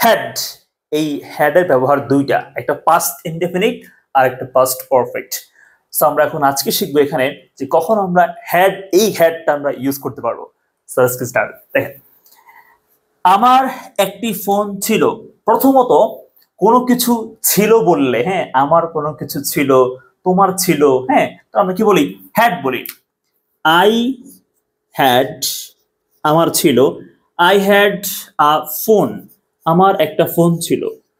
Had, এই হ্যাডের ব্যবহার দুইটা, একটা পাস্ট ইনডেফিনিট আর একটা পাস্ট পারফেক্ট। সো আমরা এখন আজকে শিখবো এখানে যে কখন আমরা হ্যাড, এই হ্যাডটা আমরা ইউজ করতে পারবো। So let's get started. দেখেন, আমার একটি ফোন ছিল। প্রথমত কোনো কিছু ছিল বললে, হ্যাঁ, আমার কোনো কিছু ছিল, তোমার ছিল, হ্যাঁ, তো আমরা কি বলি? হ্যাড বলি। আই হ্যাড, আমার ছিল। আই হ্যাড আ ফোন, আমার একটা ফোন ছিল।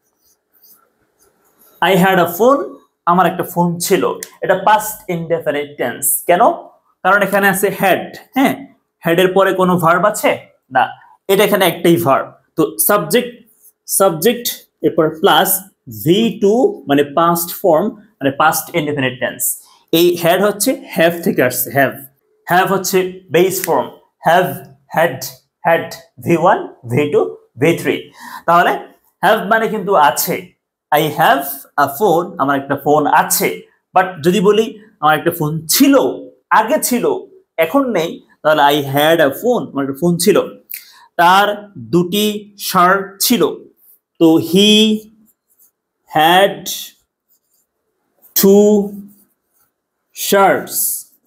আই হ্যাড আ ফোন, আমার একটা ফোন ছিল। এটা পাস্ট ইনডেফিনিট টেন্স। কেন? কারণ এখানে আছে হ্যাড। হ্যাঁ, হ্যাডের পরে কোনো ভার্ব আছে না, এটা এখানে একটাই ভার্ব। তো সাবজেক্ট, সাবজেক্ট এরপর প্লাস V2 মানে পাস্ট ফর্ম, মানে পাস্ট ইনডেফিনিট টেন্স। এই হ্যাড হচ্ছে হ্যাভ থেকে আসছে, হ্যাভ। হ্যাভ হচ্ছে base form, have, had, had, V1 V2 V3। তাহলে হ্যাভ মানে কিন্তু আছে। আই হ্যাভ আ ফোন, আমার একটা ফোন আছে। বাট যদি বলি আমার একটা ফোন ছিল, আগে ছিল, এখন নেই, তাহলে আই হ্যাড আ ফোন, আমার একটা ফোন ছিল। তার দুটি শার্ট ছিল। তো হি হ্যাড টু শার্টস।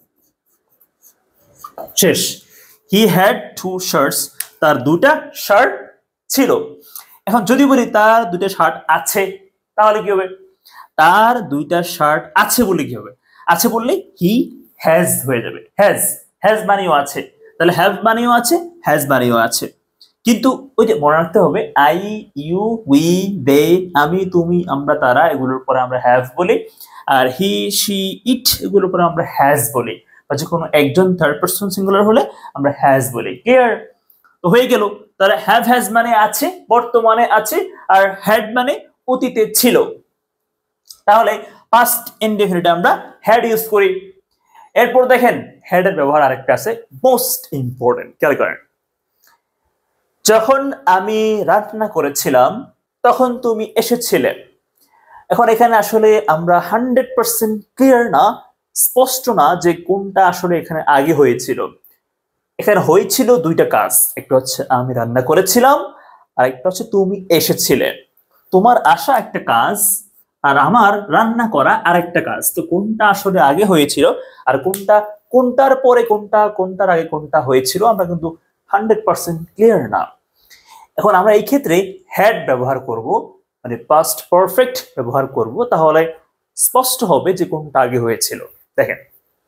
শেষ। হি হ্যাড টু শার্টস, তার দুটা শার্ট ছিল। এখন যদি বলি তার দুটা শার্ট আছে, তাহলে কি হবে? তার দুইটা শার্ট আছে বলে কি হবে? আছে বললে হি হ্যাজ হয়ে যাবে। হ্যাজ, হ্যাজ মানেও আছে, তাহলে হ্যাভ মানেও আছে, হ্যাজ মানেও আছে। কিন্তু ওই যে মনে রাখতে হবে, আই, ইউ, উই, দে, আমি, তুমি, আমরা, তারা, এগুলোর পরে আমরা হ্যাভ বলি। আর হি, শি, ইট, এগুলোর পরে আমরা হ্যাজ বলি। বা যে কোনো একজন থার্ড পারসন সিঙ্গুলার হলে আমরা হ্যাজ বলি। ক্লিয়ার? তো হয়ে গেল। তাহলে হ্যাভ, হ্যাজ মানে আছে, বর্তমানে আছে, আর হ্যাড মানে অতীতে ছিল। তাহলে পাস্ট ইনডেফিনিট আমরা হ্যাড ইউজ করি। এরপর দেখেন, হ্যাডের ব্যবহার আরেকটা আছে, মোস্ট ইম্পর্টেন্ট, খেয়াল করেন। যখন আমি রান্না করেছিলাম তখন তুমি এসেছিলে। এখন এখানে আসলে আমরা 100% ক্লিয়ার না, স্পষ্ট না যে কোনটা আসলে এখানে আগে হয়েছিল। এখানে হয়েছিল দুইটা কাজ, একটা হচ্ছে আমি রান্না করেছিলাম, আর একটা হচ্ছে তুমি এসেছিলে। তোমার আসা একটা কাজ, আর আমার রান্না করা আরেকটা কাজ। তো কোনটা আসলে আগে হয়েছিল আর কোনটা, কোনটার পরে কোনটা, কোনটার আগে কোনটা হয়েছিল, আমরা কিন্তু 100% ক্লিয়ার না। এখন আমরা এই ক্ষেত্রে হ্যাড ব্যবহার করব, মানে পাস্ট পারফেক্ট ব্যবহার করব, তাহলে স্পষ্ট হবে যে কোনটা আগে হয়েছিল। দেখেন,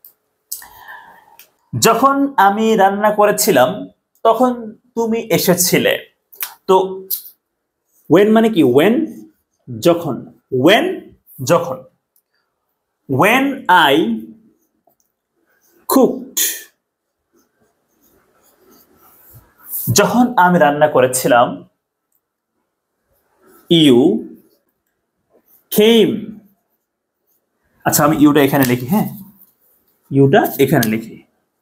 যখন আমি রান্না করেছিলাম তখন তুমি এসেছিলে। তো ওয়েন মানে কি? ওয়েন, যখন। ওয়েন, যখন। ওয়েন আই কুকড, যখন আমি রান্না করেছিলাম। ইউ কেম, আচ্ছা আমি ইউটা এখানে লিখি, হ্যাঁ, ইউটা এখানে লিখি।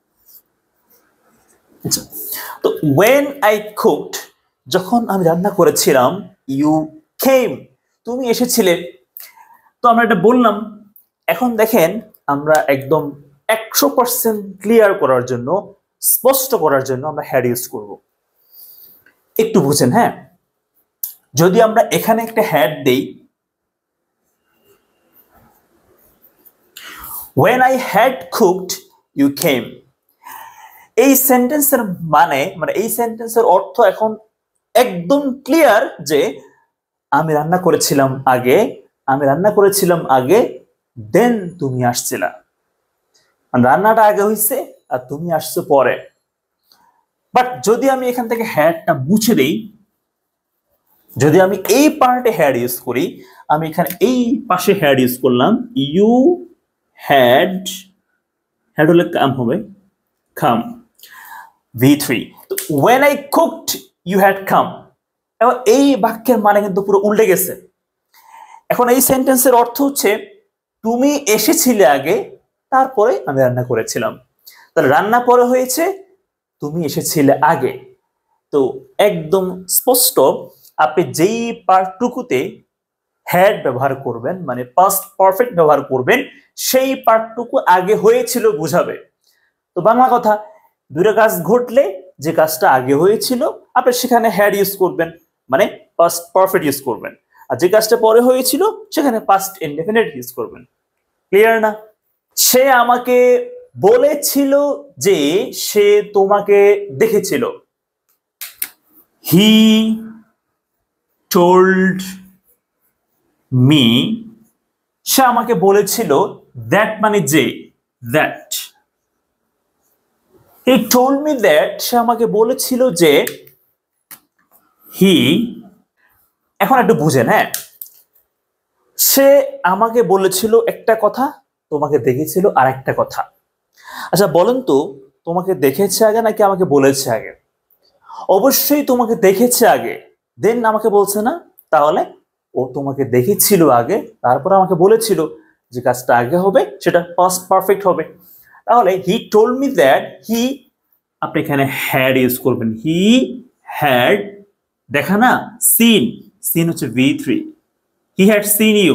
আচ্ছা, তো ওয়েন আই কুকড, যখন আমি রান্না করেছিলাম। ইউ কেম, তুমি এসেছিলে। তো আমরা এটা বললাম। এখন দেখেন, আমরা একদম 100% ক্লিয়ার করার জন্য, স্পষ্ট করার জন্য আমরা হ্যাড ইউজ করব। একটু বুঝেন, হ্যাঁ। যদি আমরা এখানে একটা হ্যাড দেই, when I had cooked you came, এই সেন্টেন্সের মানে এই সেন্টেন্সের অর্থ এখন একদম ক্লিয়ার যে আমি রান্না করেছিলাম আগে, আমি রান্না করেছিলাম আগে, দেন তুমি আসছিলা। রান্নাটা আগে হইছে আর তুমি আসছো পরে। বাট যদি আমি এখান থেকে হ্যাডটা মুছে দেই, যদি আমি এই পার্টে হ্যাড ইউজ করি, আমি এখানে এই পাশে হ্যাড ইউজ করলাম। ইউ হ্যাড, হ্যাড হলে কাম হবে, কাম, V3। তো when I cooked you had come, এখন এই বাক্যের মানে কিন্তু পুরো উল্টে গেছে। এখন এই সেন্টেন্সের অর্থ হচ্ছে তুমি এসেছিলে আগে, তারপরে আমি রান্না করেছিলাম। তাহলে রান্না পরে হয়েছে, তুমি এসেছিলে আগে। তো একদম স্পষ্ট, আপনি যেই পার্টটুকুতে হ্যাড ব্যবহার করবেন, মানে পাস্ট পারফেক্ট ব্যবহার করবেন, সেই পার্টটুকু আগে হয়েছিল বুঝাবে। তো বাংলা কথা, দুটো কাজ ঘটলে যে কাজটা আগে হয়েছিল আপনি সেখানে হ্যাড ইউজ করবেন, মানে পাস্ট পারফেক্ট ইউজ করবেন, আর যে কাজটা পরে হয়েছিল সেখানে পাস্ট ইনডেফিনিট ইউজ করবেন। ক্লিয়ার না? সে আমাকে বলেছিল যে সে তোমাকে দেখেছিল। হি টোল্ড মি, সে আমাকে বলেছিল, দ্যাট মানে যে, that. He told me that, সে আমাকে বলেছিল যে, হি, এখন একটু বুঝেন, হ্যাঁ, সে আমাকে বলেছিল একটা কথা, তোমাকে দেখেছিল আর একটা কথা। আচ্ছা বলেন তো, তোমাকে দেখেছে আগে নাকি আমাকে বলেছে আগে? অবশ্যই তোমাকে দেখেছে আগে, দেন আমাকে বলছে না। তাহলে ও তোমাকে দেখেছিল আগে, তারপর আমাকে বলেছিল, যে কাজটা আগে হবে সেটা পাস্ট পারফেক্ট হবে। তাহলে he told me that, he, আপনি এখানে হ্যাড ইউজ করবেন। হি হ্যাড, দেখা না, সিন, সিন হচ্ছে V3। He had seen you,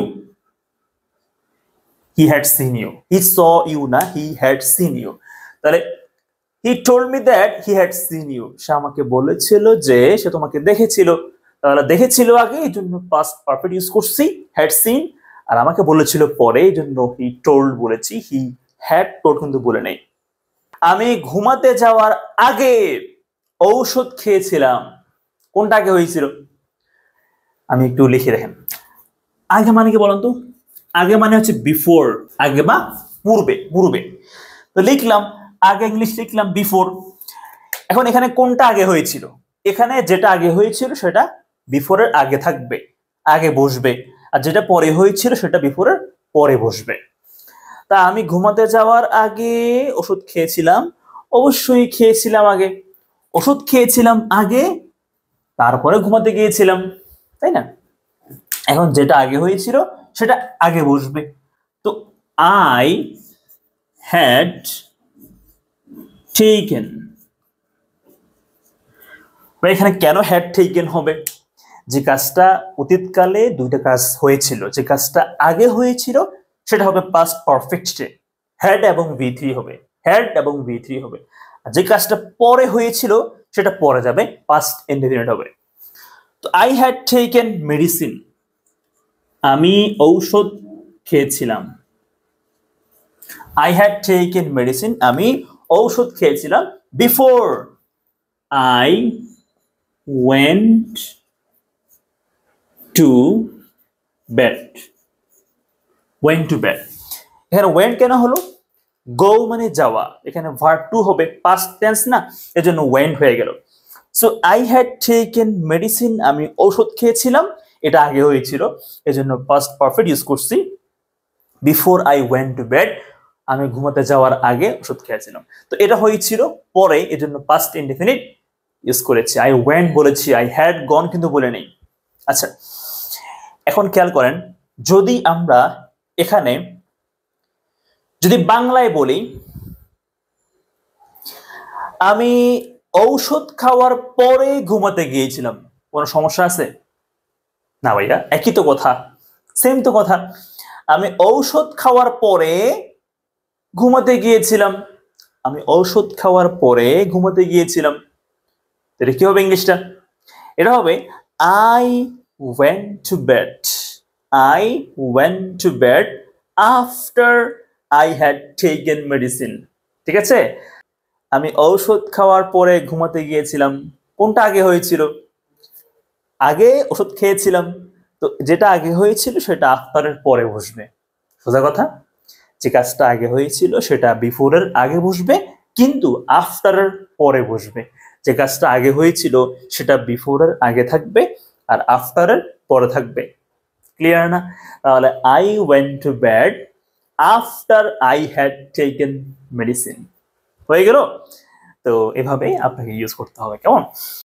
he had seen you, he saw you না, হি হ্যাড সিন ইউ। তাহলে he told me that he had seen you, সে আমাকে বলেছিল যে সে তোমাকে দেখেছিল। তাহলে দেখেছিল আগে, এই জন্য পাস্ট পারফেক্ট ইউজ করছি, হ্যাড সিন। আর আমাকে বলেছিল পরে, এই জন্য হি টোল্ড বলেছি, হি হ্যাড টোল্ড কিন্তু বলে নেই। আমি ঘুমাতে যাওয়ার আগে ঔষধ খেয়েছিলাম। কোনটা আগে হয়েছিল? আমি একটু লিখে দেখেন। আগে মানে কি বলেন তো? আগে মানে হচ্ছে বিফোর, আগে বা পূর্বে, পূর্বে। তো লিখলাম আগে, ইংলিশ লিখলাম বিফোর। এখন এখানে কোনটা আগে হয়েছিল? এখানে যেটা আগে হয়েছিল সেটা বিফোরের আগে থাকবে, আগে বসবে, আর যেটা পরে হয়েছিল সেটা বিফোরের পরে বসবে। তা আমি ঘুমাতে যাওয়ার আগে ওষুধ খেয়েছিলাম, অবশ্যই খেয়েছিলাম আগে। ওষুধ খেয়েছিলাম আগে, তারপরে ঘুমাতে গিয়েছিলাম, তাই না? এখন যেটা আগে হয়েছিল সেটা আগে বসবে। তো আই হ্যাড টেকেন, এখানে কেন হ্যাড টেকেন হবে? যে কাজটা অতীতকালে দুইটা কাজ হয়েছিল, যে কাজটা আগে হয়েছিল সেটা হবে পাস্ট পারফেক্টে, হ্যাড এবং V3 হবে, হ্যাড এবং V3 হবে। আর যে কাজটা পরে হয়েছিল সেটা পরে যাবে, পাস্ট ইনডেফিনিট হবে। তো আই হ্যাড টেকেন মেডিসিন, আমি ঔষধ খেয়েছিলাম। আই হ্যাড টেকেন মেডিসিন, আমি ঔষধ খেয়েছিলাম। Before I went to bed, went to bed. এখানে ওয়েন্ট কেন হলো? গো মানে যাওয়া, এখানে ভার্ব টু হবে, পাস্ট টেন্স না, এজন্য ওয়েন্ট হয়ে গেল। So I had taken medicine, আমি ঔষধ খেয়েছিলাম, এটা আগে হয়েছিল, এজন্য পাস্ট পারফেক্ট ইউজ করছি। Before I went to bed, আমি ঘুমাতে যাওয়ার আগে ওষুধ খেয়েছিলাম। তো এটা হয়েছিল পরে, এজন্য পাস্ট ইনডেফিনিট ইউজ করেছি। আই ওয়েন্ট বলেছি, আই হ্যাড গন কিন্তু বলে নেই। আচ্ছা এখন খেয়াল করেন, যদি আমরা এখানে যদি বাংলায় বলি, আমি ঔষধ খাওয়ার পরে ঘুমাতে গিয়েছিলাম, কোনো সমস্যা আছে? না ভাইয়া, একই তো কথা, সেম তো কথা। আমি ঔষধ খাওয়ার পরে ঘুমাতে গিয়েছিলাম, আমি ঔষধ খাওয়ার পরে ঘুমাতে গিয়েছিলাম। এটা কি হবে ইংলিশটা? এটা হবে I went to bed, I went to bed after I had taken medicine. ঠিক আছে, আমি ঔষধ খাওয়ার পরে ঘুমাতে গিয়েছিলাম। কোনটা আগে হয়েছিল? আগে ওষুধ খেয়েছিলাম, তো যেটা আগে হয়েছিল সেটা আফটারের পরে বসবে। সোজা কথা, যে কাজটা আগে হয়েছিল সেটা বিফোরের আগে বসবে, কিন্তু আফটারের পরে বসবে। যে কাজটা আগে হয়েছিল সেটা বিফোরের আগে থাকবে আর আফটারের পরে থাকবে। ক্লিয়ার না? তাহলে I went to bed after I had taken medicine হয়ে গেল। তো এভাবে আপনাকে ইউজ করতে হবে, কেমন?